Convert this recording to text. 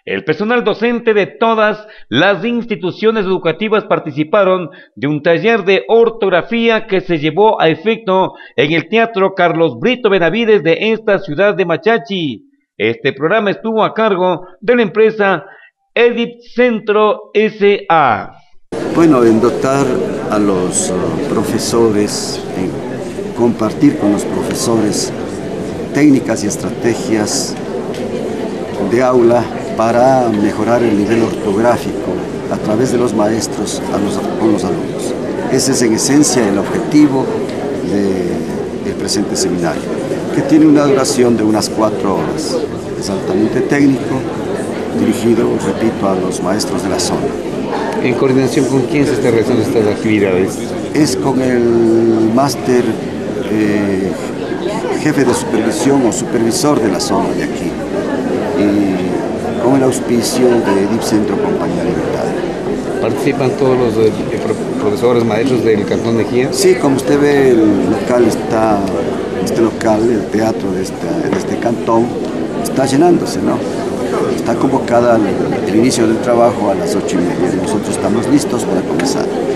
El personal docente de todas las instituciones educativas participaron de un taller de ortografía que se llevó a efecto en el Teatro Carlos Brito Benavides de esta ciudad de Machachi. Este programa estuvo a cargo de la empresa Edit Centro S.A. Bueno, en dotar a los profesores, en compartir con los profesores técnicas y estrategias de aula para mejorar el nivel ortográfico a través de los maestros con los alumnos. Ese es en esencia el objetivo del presente seminario, que tiene una duración de unas 4 horas. Es altamente técnico, dirigido, repito, a los maestros de la zona. ¿En coordinación con quién se está realizando estas actividades? Es con el máster jefe de supervisión o supervisor de la zona de aquí, y con el auspicio de Edip Centro Compañía Libertad. ¿Participan todos los profesores, maestros del Cantón Mejía? Sí, como usted ve, el local este local, el teatro de este cantón, está llenándose, ¿no? Está convocada el inicio del trabajo a las 8:30 y nosotros estamos listos para comenzar.